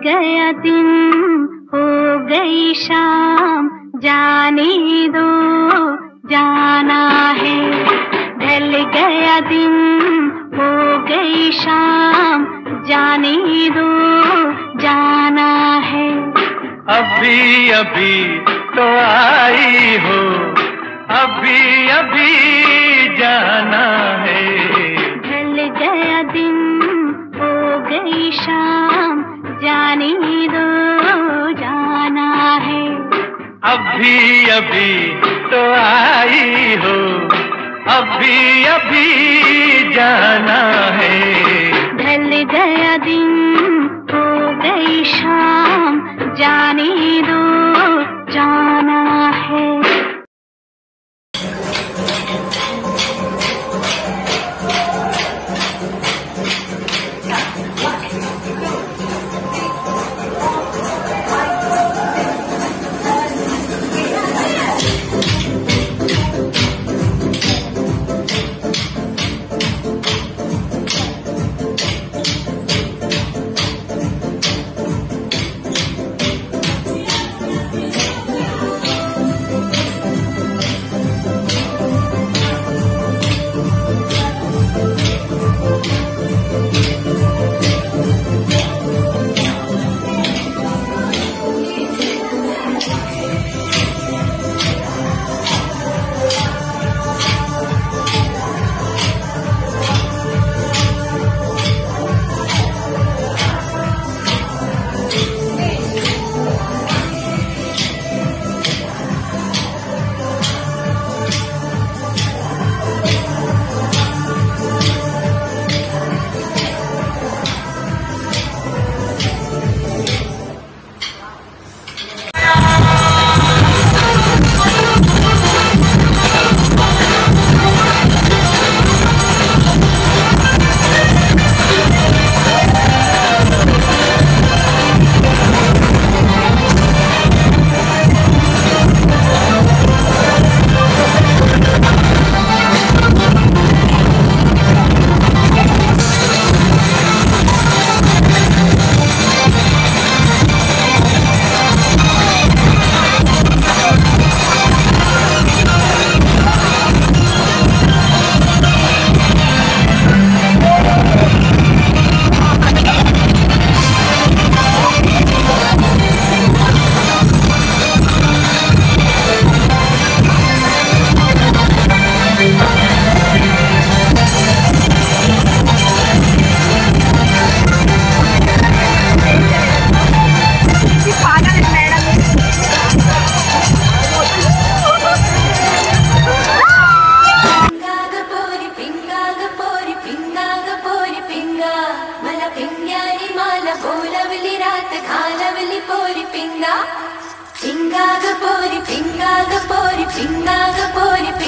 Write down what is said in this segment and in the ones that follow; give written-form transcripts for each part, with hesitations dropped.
गया दिन हो गई शाम, जाने दो जाना है। ढल गया दिन हो गई शाम, जाने दो जाना है। अभी अभी तो आई हो, अभी अभी जाना है। ढल गया दिन हो गई शाम, जाने दो जाना है। अभी अभी तो आई हो, अभी अभी जाना है। ढल गया दिन हो गई शाम, जाने दो जाना है।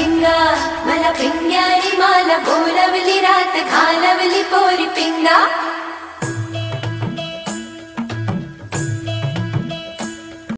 मला पिंग्यानी माला बोलवली रात घालवली पोरी पिंगा।